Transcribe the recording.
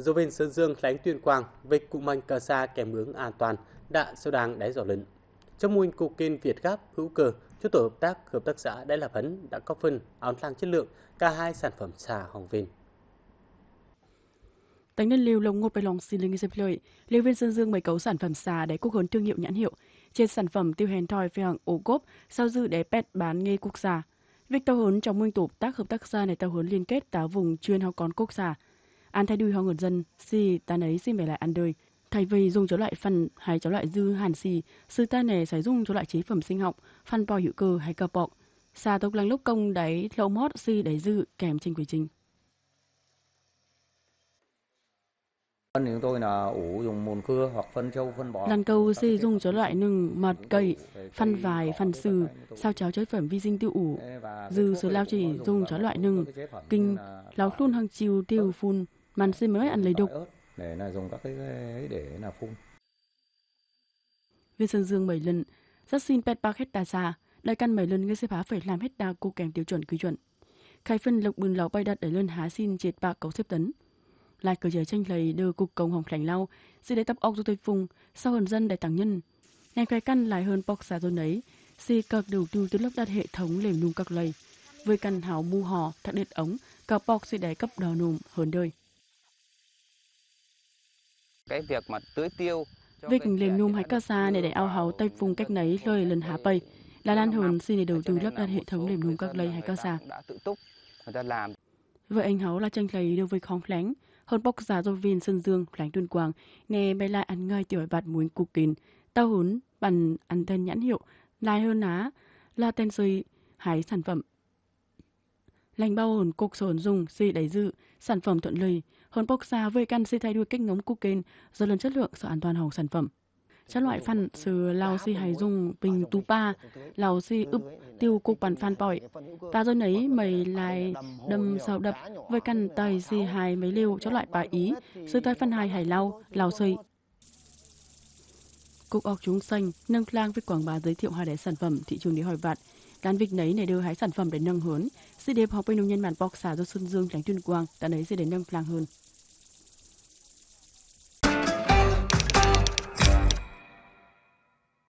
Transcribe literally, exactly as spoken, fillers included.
do bên Sơn Dương lánh Tuyên Quang về cụ mạnh cờ xa kèm hướng an toàn đã sâu đang đáy giỏ lấn. Trong mô hình cục kiên Việt Gáp hữu cơ, cho tổ hợp tác hợp tác xã đã lập hấn đã có phân áo lang chất lượng cả hai sản phẩm xà hồng viên. Tánh nhân liều lồng ngột bài lòng xin linh dịp lợi, liều viên Sơn Dương mấy cấu sản phẩm xà để quốc hồn thương hiệu nhãn hiệu. Trên sản phẩm tiêu hèn thòi phèng ổ cốp, sau dư để pet bán nghề quốc gia. Việc tàu hốn trong môi tổ tác hợp tác xã này tàu hốn liên kết táo vùng chuyên học con quốc gia. An thay đuôi họ người dân, si ta ấy xin về lại ăn đời. Thay vì dùng cho loại phần hay cho loại dư hàn xì, sư ta này sẽ dùng cho loại chế phẩm sinh học, phân bò hữu cơ hay cờ bọc. Xà tộc lăng lúc công đáy lâu mót si đáy dư kèm trên quy trình. Phân chúng tôi là ủ dùng mùn cưa hoặc phân trâu, phân bò. Làn câu si dùng cho loại nừng, mật, cây, phân vài, phân sừ, sao cháo chế phẩm vi sinh tiêu ủ. Dư số lao chỉ dùng cho loại nừng, kinh, lao luôn hàng chiều tiêu phun, màn xin mới ăn lấy đục. Để là dùng các cái ấy để là phun. Viên Sơn Dương bảy lần, rất xin pet bạc hecta xa, đại căn bảy lần người sẽ phá phải làm hecta cô kèm tiêu chuẩn quy chuẩn. Khai phân lộc bùn lão bay đặt để lên há xin triệt bạc cấu xếp tấn. Lại cờ trẻ tranh lấy đưa cục công hồng khảnh lau, xin để tập ốc du tây phùng, sau hơn dân để tăng nhân. Ngành khai căn lại hơn bọc xà dôn ấy, si cực đầu tư từ lớp đặt hệ thống lều nung các lầy. Với căn hào mu hò, thạc đệt ống, cặp bọc sẽ để cấp đò nùm hơn đời. Cái việc mà tưới tiêu việc lều num hay ca xa này để ao hào tây phùng cách nấy lời lần há pay là lan hồn xin để đầu tư lắp đặt hệ thống lều num các lầy hay ca xa. Vậy anh háo là tranh lấy đối với khóng lánh hơn bóc giá do viên Sơn Dương lánh Tuyên Quang nè bay lại ăn ngay tiểu bạt muối cục kín tao hún bằng ăn tên nhãn hiệu lại hơn ná là tên xây hái sản phẩm lành bao hồn cục sồn dùng xì đáy dự sản phẩm thuận lợi hơn bóc giá với căn xì thay đuôi cách ngống cục kín do lần chất lượng sự an toàn hồng sản phẩm. Các loại phân sự lao si hay dùng bình tu pa, lao si ướp tiêu cục bản phan bỏi. Ta do nấy mày lại đâm sào đập với căn tay si hai mấy liều cho loại bà ý, sư tay phân hai hải lao, lao xây. Cục ọc chúng xanh nâng lang với quảng bá giới thiệu hai đáy sản phẩm thị trường để hỏi vặt. Đàn vịt nấy này đưa hái sản phẩm để nâng hướng. Sĩ đẹp học bên nông nhân bản bọc xả do Sơn Dương tránh Tuyên Quang, ta nấy sẽ đến nâng lang hơn.